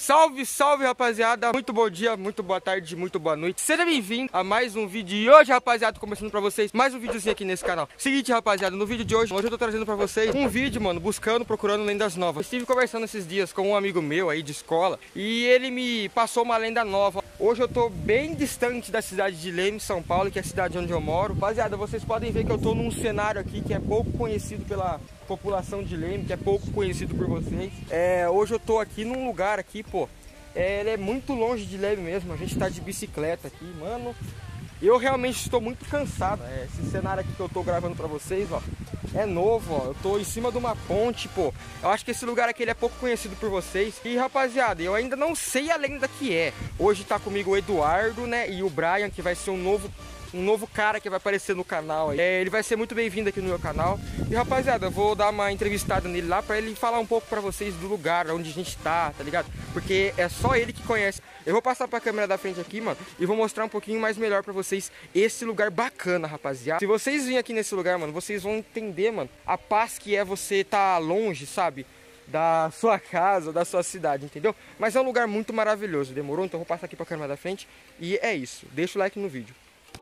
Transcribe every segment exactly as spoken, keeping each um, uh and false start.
Salve, salve, rapaziada. Muito bom dia, muito boa tarde, muito boa noite. Seja bem-vindo a mais um vídeo. E hoje, rapaziada, começando pra vocês mais um videozinho aqui nesse canal. Seguinte, rapaziada, no vídeo de hoje, hoje eu tô trazendo pra vocês um vídeo, mano, buscando, procurando lendas novas. Eu estive conversando esses dias com um amigo meu aí de escola e ele me passou uma lenda nova. Hoje eu tô bem distante da cidade de Leme, São Paulo, que é a cidade onde eu moro. Rapaziada, vocês podem ver que eu tô num cenário aqui que é pouco conhecido pela população de Leme, que é pouco conhecido por vocês. É, hoje eu tô aqui num lugar aqui, pô, é, ele é muito longe de Leme mesmo. A gente tá de bicicleta aqui, mano. Eu realmente estou muito cansado. É, esse cenário aqui que eu tô gravando pra vocês, ó, é novo, ó. Eu tô em cima de uma ponte, pô. Eu acho que esse lugar aqui ele é pouco conhecido por vocês. E, rapaziada, eu ainda não sei a lenda que é. Hoje tá comigo o Eduardo, né, e o Brian, que vai ser um novo um novo cara que vai aparecer no canal. É, ele vai ser muito bem-vindo aqui no meu canal. E, rapaziada, eu vou dar uma entrevistada nele lá pra ele falar um pouco pra vocês do lugar onde a gente tá, tá ligado? Porque é só ele que conhece. Eu vou passar pra câmera da frente aqui, mano, e vou mostrar um pouquinho mais melhor pra vocês esse lugar bacana, rapaziada. Se vocês virem aqui nesse lugar, mano, vocês vão entender, mano, a paz que é você tá longe, sabe, da sua casa, da sua cidade, entendeu? Mas é um lugar muito maravilhoso, demorou? Então eu vou passar aqui pra câmera da frente. E é isso, deixa o like no vídeo.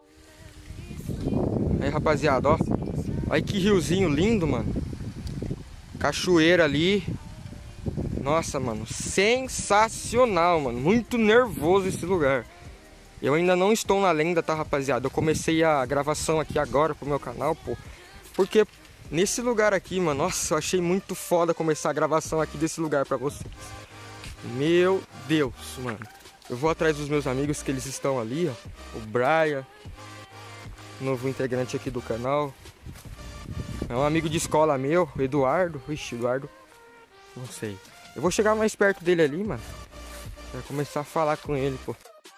Aí, rapaziada, ó, olha que riozinho lindo, mano. Cachoeira ali. Nossa, mano, sensacional, mano. Muito nervoso esse lugar. Eu ainda não estou na lenda, tá, rapaziada? Eu comecei a gravação aqui agora pro meu canal, pô, porque nesse lugar aqui, mano, nossa, eu achei muito foda começar a gravação aqui desse lugar pra vocês. Meu Deus, mano. Eu vou atrás dos meus amigos que eles estão ali, ó. O Brian, novo integrante aqui do canal. É um amigo de escola meu, o Eduardo. Ixi, Eduardo, não sei. Eu vou chegar mais perto dele ali, mano, pra começar a falar com ele, pô.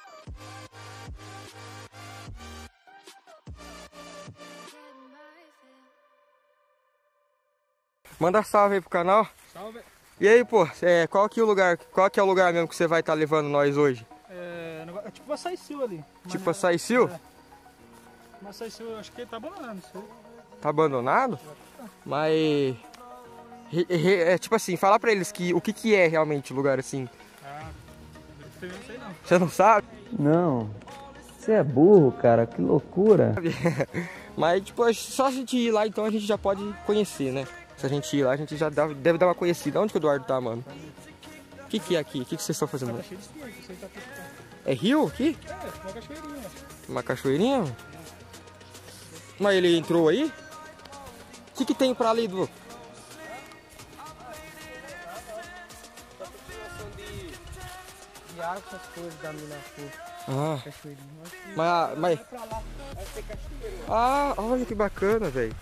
Manda salve aí pro canal. Salve. E aí, pô, é, qual que é o lugar, qual que é o lugar mesmo que você vai estar tá levando nós hoje? É, é tipo Açaí Sil ali. Tipo Açaí Sil? É. Mas Açaí Sil, eu acho que ele tá abandonado, não sei. Tá abandonado? Mas é tipo assim, falar pra eles que o que que é realmente o lugar assim. Ah, eu não sei não. Você não sabe? Não. Você é burro, cara, que loucura. Mas tipo, só a gente ir lá então a gente já pode conhecer, né? Se a gente ir lá, a gente já dá, deve dar uma conhecida. Onde que o Eduardo tá, mano? O que que é aqui? O que que vocês estão fazendo? Tá cheio de espinho, isso aí tá tudo. É rio aqui? É, uma cachoeirinha, acho. Uma cachoeirinha? Mas ele entrou aí? O que que tem pra ali, do? De água, essas coisas da mina fofa. Ah, Cachoeirinha. mas, mas... Vai pra lá, vai ter cachoeira. Ah, olha que bacana, velho.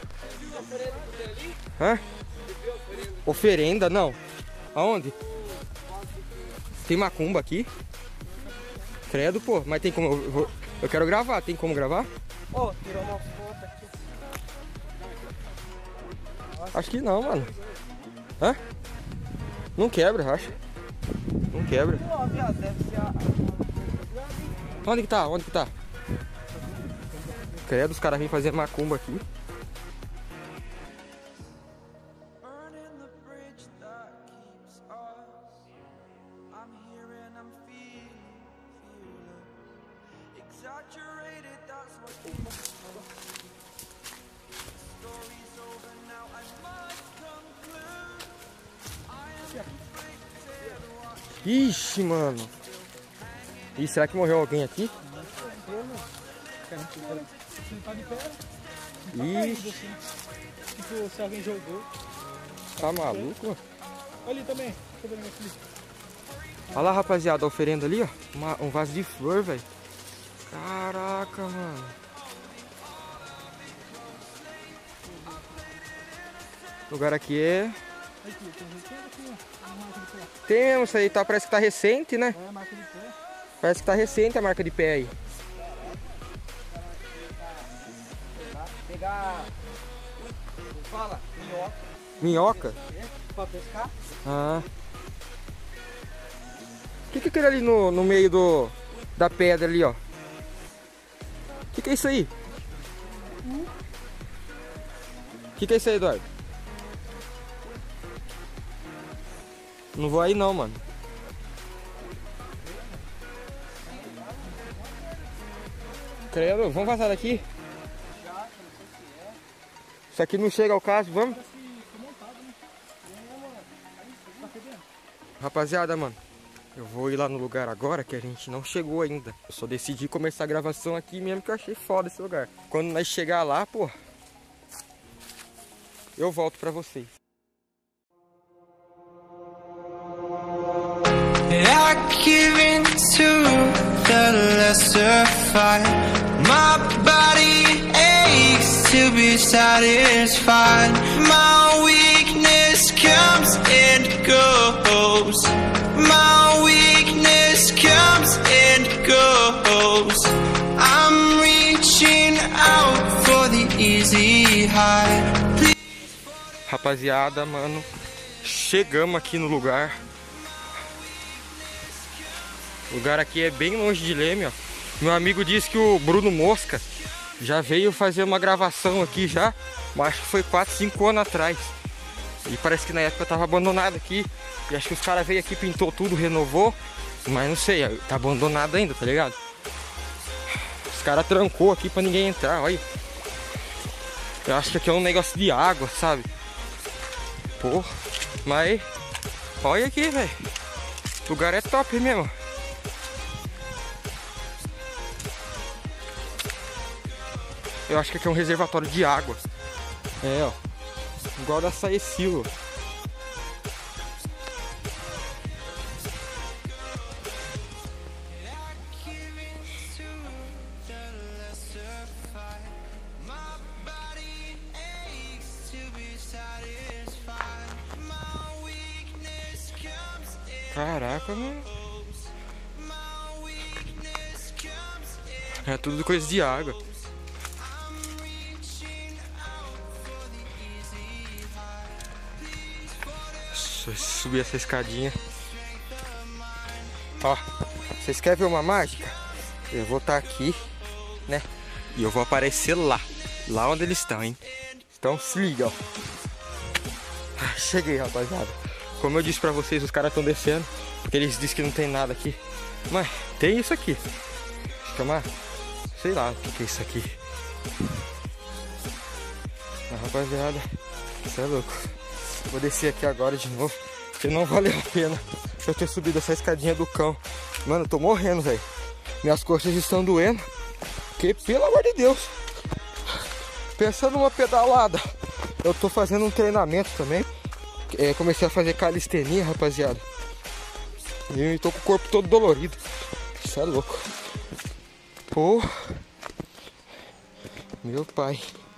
Hã? Oferenda? Não. Aonde? Tem macumba aqui? Credo, pô. Mas tem como... Eu, vou- eu quero gravar. Tem como gravar? Ó, oh, tirou uma foto aqui. Acho que não, mano. Hã? Não quebra, acho. Não quebra. Ó, viado, deve ser a... Onde que tá? Onde que tá? Credo, os caras vêm fazer macumba aqui. Ixi, mano. Ih, será que morreu alguém aqui? Ele tá de pé. Ixi, Tipo, se alguém jogou. tá maluco, mano? Olha ali também. Deixa eu ver o negócio ali. Olha lá, rapaziada, a oferenda ali, ó. Uma- um vaso de flor, velho. Caraca, mano. O lugar aqui é... Aqui, tem um jeitinho aqui, ó. Uma marca de pé. Tem mesmo, isso aí tá, parece que tá recente, né? É, marca de pé. Parece que tá recente a marca de pé aí. Pegar... Fala, minhoca. Minhoca? Pra pescar. Ah. O que que é aquele ali no, no meio do, da pedra ali, ó? O que que é isso aí? O que que é isso aí, Eduardo? Não vou aí não, mano. Credo, vamos vazar daqui? Isso aqui não chega ao caso, vamos? Rapaziada, mano, eu vou ir lá no lugar agora que a gente não chegou ainda. Eu só decidi começar a gravação aqui mesmo que eu achei foda esse lugar. Quando nós chegar lá, pô, eu volto pra vocês. I give in to the lesser fight. My body aches to be satisfied. My weakness comes and goes. My weakness comes and goes. I'm reaching out for the easy high. Rapaziada, mano, chegamos aqui no lugar. O lugar aqui é bem longe de Leme, ó. Meu amigo disse que o Bruno Mosca já veio fazer uma gravação aqui já, mas acho que foi quatro, cinco anos atrás. E parece que na época tava abandonado aqui. E acho que os caras veio aqui, pintou tudo, renovou. Mas não sei, tá abandonado ainda, tá ligado? Os caras trancou aqui pra ninguém entrar, olha. Eu acho que aqui é um negócio de água, sabe? Porra, mas olha aqui, velho. O lugar é top mesmo. Eu acho que aqui é um reservatório de água. É, ó. Igual da Saecilo. Caraca, mano. É tudo coisa de água. Deixa eu subir essa escadinha. Ó, vocês querem ver uma mágica? Eu vou estar aqui, né? E eu vou aparecer lá. Lá onde eles estão, hein? Então se liga, ó. Cheguei, rapaziada. Como eu disse pra vocês, os caras estão descendo, porque eles disseram que não tem nada aqui. Mas tem isso aqui. Chamar? Sei lá o que, que é isso aqui. Ah, rapaziada, isso é louco. Vou descer aqui agora de novo, porque não valeu a pena eu ter subido essa escadinha do cão. Mano, eu tô morrendo, velho. Minhas costas estão doendo. Porque, pelo amor de Deus, pensando numa pedalada, eu tô fazendo um treinamento também. É, comecei a fazer calistenia, rapaziada. E eu tô com o corpo todo dolorido. Isso é louco. Pô. Meu pai.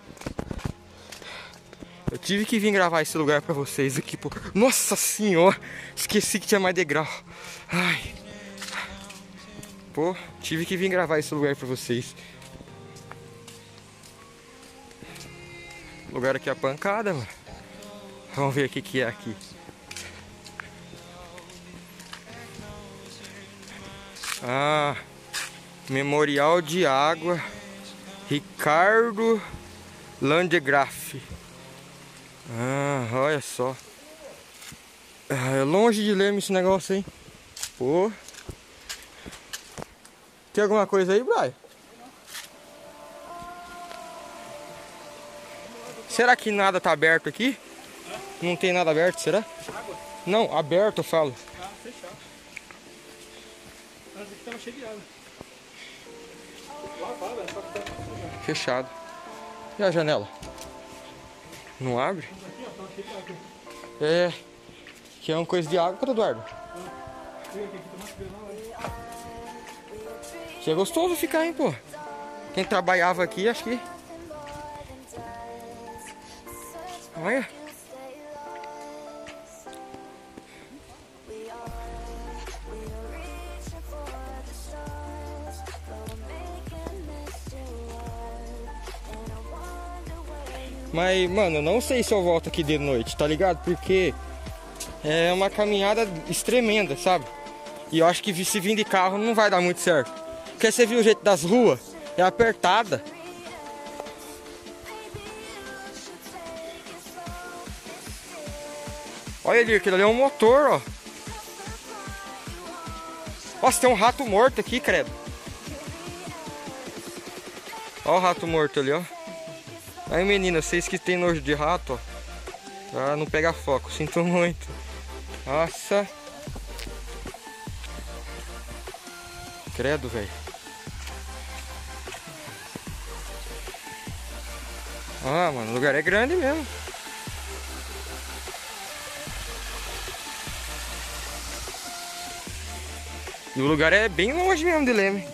Eu tive que vir gravar esse lugar pra vocês aqui, pô. Nossa senhora. Esqueci que tinha mais degrau. Ai. Pô, tive que vir gravar esse lugar pra vocês. O lugar aqui é pancada, mano. Vamos ver o que que é aqui. Ah, Memorial de Água Ricardo Landgraf. Ah, olha só. Ah, é longe de Leme esse negócio, hein? Pô. Tem alguma coisa aí, Brian? Será que nada tá aberto aqui? Não tem nada aberto, será? Água? Não, aberto eu falo. Tá fechado. Mas aqui tava cheio de água. Lá fala, velho, só que tá fechado. Fechado. E a janela? Não abre? Aqui, ó, tava cheio de água. É. Que é uma coisa de água, cadê o Eduardo? Vem aqui, aqui tá mais frio, não, velho. Que é gostoso ficar, hein, pô. Quem trabalhava aqui, acho que... Olha. Mas, mano, eu não sei se eu volto aqui de noite, tá ligado? Porque é uma caminhada tremenda, sabe? E eu acho que se vir de carro não vai dar muito certo. Porque você viu o jeito das ruas? É apertada. Olha ali, aquilo ali é um motor, ó. Nossa, tem um rato morto aqui, credo. Ó o rato morto ali, ó. Aí, menina, vocês que tem nojo de rato, ó. Ah, não pega foco, sinto muito. Nossa. Credo, velho. Ah, mano, o lugar é grande mesmo. E o lugar é bem longe mesmo de Leme.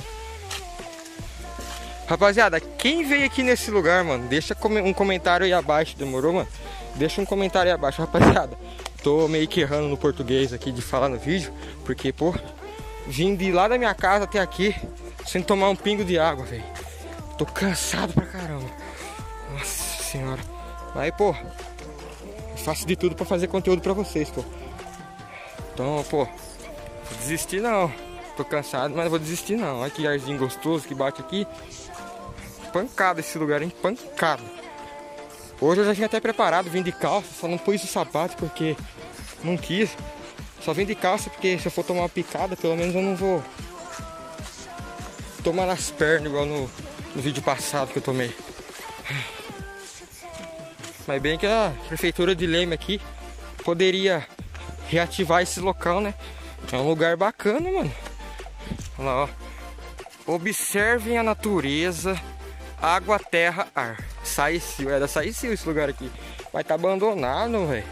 Rapaziada, quem veio aqui nesse lugar, mano, deixa um comentário aí abaixo, demorou, mano? Deixa um comentário aí abaixo, rapaziada. Tô meio que errando no português aqui de falar no vídeo, porque, pô, vim de lá da minha casa até aqui sem tomar um pingo de água, velho. Tô cansado pra caramba. Nossa senhora. Aí, pô, eu faço de tudo pra fazer conteúdo pra vocês, pô. Então, pô, vou desistir não. Tô cansado, mas não vou desistir não. Olha que arzinho gostoso que bate aqui. Pancada esse lugar, hein? Pancada. Hoje eu já tinha até preparado, vim de calça, só não pus o sapato porque não quis. Só vim de calça porque se eu for tomar uma picada, pelo menos eu não vou tomar nas pernas igual no, no vídeo passado que eu tomei. Mas bem que a prefeitura de Leme aqui poderia reativar esse local, né? É um lugar bacana, mano. Olha lá, ó. Observem a natureza, água, terra, ar. Saicil, é da Saicil esse lugar aqui. Vai estar abandonado, velho.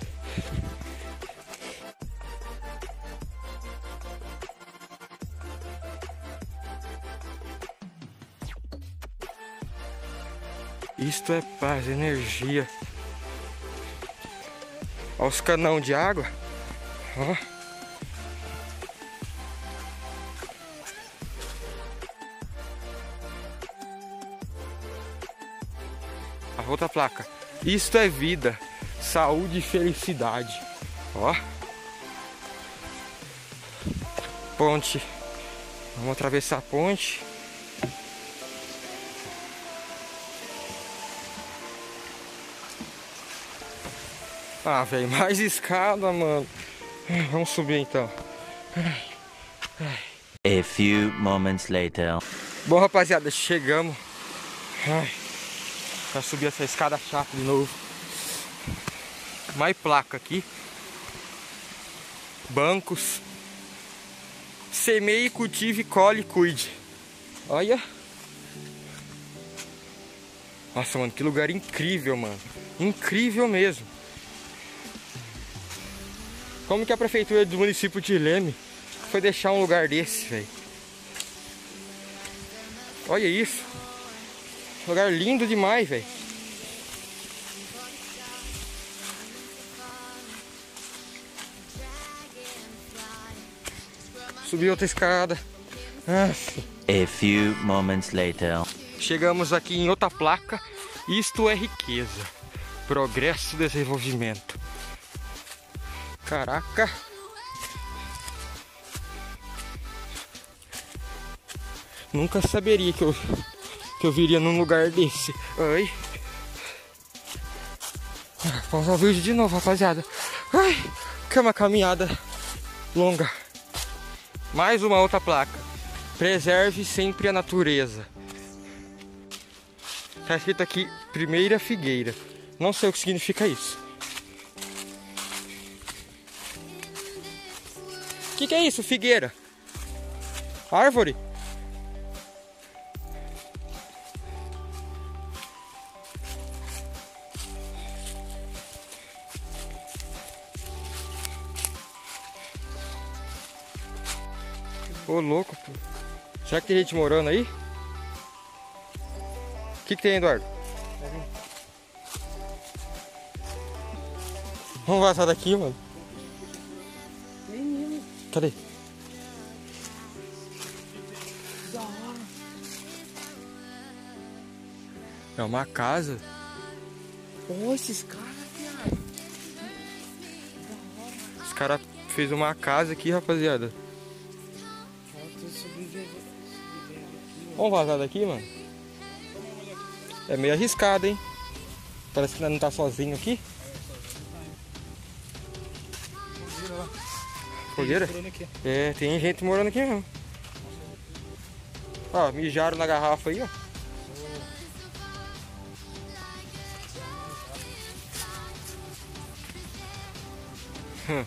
Isto é paz, energia. Olha os canão de água. Ó. A outra placa. Isto é vida, saúde e felicidade. Ó. Ponte. Vamos atravessar a ponte. Ah, velho, mais escada, mano. Vamos subir então. A few moments later. Bom, rapaziada, chegamos. Ai, pra subir essa escada chata de novo. Mais placa aqui. Bancos. Semeie, cultive, colhe e cuide. Olha. Nossa, mano, que lugar incrível, mano. Incrível mesmo. Como que a prefeitura do município de Leme foi deixar um lugar desse, velho? Olha isso. Lugar lindo demais, velho. Subi outra escada. Nossa. A few moments later. Chegamos aqui em outra placa. Isto é riqueza, progresso e desenvolvimento. Caraca. Nunca saberia que eu, que eu viria num lugar desse. Ai. Vamos ao vídeo de novo, rapaziada. Ai, que é uma caminhada longa. Mais uma outra placa. Preserve sempre a natureza. Tá escrito aqui, primeira figueira. Não sei o que significa isso. O que, que é isso? Figueira? Árvore? Ô, louco, pô. Será que tem gente morando aí? O que, que tem, Eduardo? Vamos vazar daqui, mano. Cadê? É uma casa. Pô, esses caras, viado. Os caras fez uma casa aqui, rapaziada. Vamos vazar daqui, mano? É meio arriscado, hein? Parece que não tá sozinho aqui. Fogueira? É, tem gente morando aqui mesmo. Ó, mijaram na garrafa aí, ó. Hum.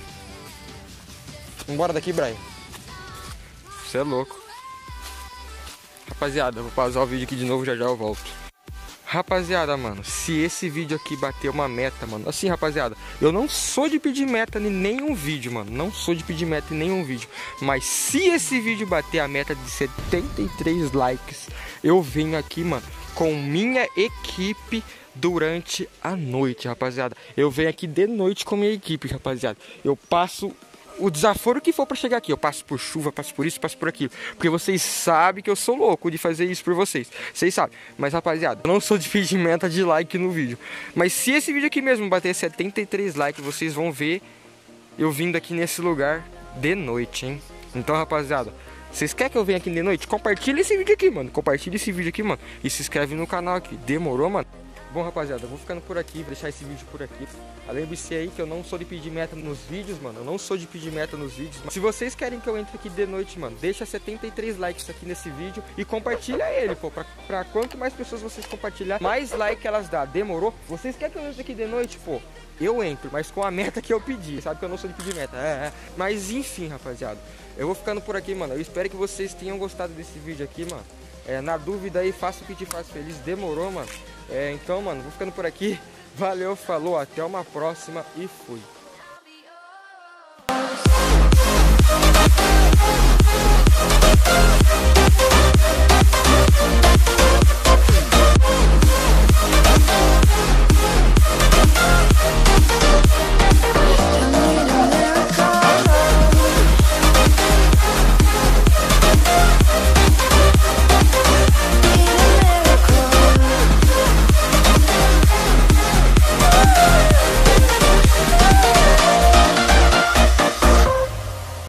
Vambora daqui, Brian. Você é louco. Rapaziada, eu vou pausar o vídeo aqui de novo, já já eu volto. Rapaziada, mano, se esse vídeo aqui bater uma meta, mano, assim, rapaziada, eu não sou de pedir meta em nenhum vídeo, mano, não sou de pedir meta em nenhum vídeo, mas se esse vídeo bater a meta de setenta e três likes, eu venho aqui, mano, com minha equipe durante a noite, rapaziada. Eu venho aqui de noite com minha equipe, rapaziada. Eu passo o desaforo que for pra chegar aqui. Eu passo por chuva, passo por isso, passo por aquilo. Porque vocês sabem que eu sou louco de fazer isso por vocês. Vocês sabem. Mas, rapaziada, eu não sou de pedir meta de like no vídeo. Mas se esse vídeo aqui mesmo bater setenta e três likes, vocês vão ver eu vindo aqui nesse lugar de noite, hein? Então, rapaziada, vocês querem que eu venha aqui de noite? Compartilha esse vídeo aqui, mano. Compartilha esse vídeo aqui, mano. E se inscreve no canal aqui. Demorou, mano? Bom, rapaziada, eu vou ficando por aqui, vou deixar esse vídeo por aqui. Lembre-se aí que eu não sou de pedir meta nos vídeos, mano. Eu não sou de pedir meta nos vídeos. Se vocês querem que eu entre aqui de noite, mano, deixa setenta e três likes aqui nesse vídeo e compartilha ele, pô. Pra, pra quanto mais pessoas vocês compartilhar, mais like elas dão. Demorou? Vocês querem que eu entre aqui de noite, pô? Eu entro, mas com a meta que eu pedi. Sabe que eu não sou de pedir meta. É, é. Mas enfim, rapaziada, eu vou ficando por aqui, mano. Eu espero que vocês tenham gostado desse vídeo aqui, mano. É, na dúvida aí, faça o que te faz feliz. Demorou, mano? É, então, mano, vou ficando por aqui. Valeu, falou, até uma próxima e fui.